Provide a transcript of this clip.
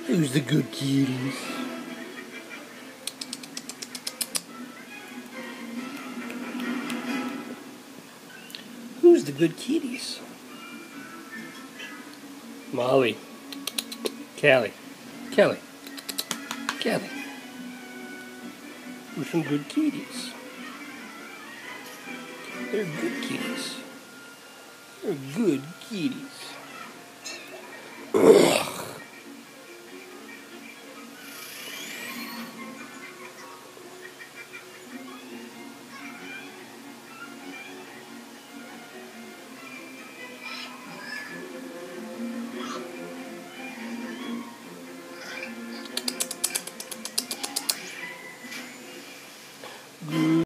Who's the good kitties? Who's the good kitties? Molly. Callie. Kelly. Kelly. Who's some good kitties? They're good kitties. They're good kitties. Good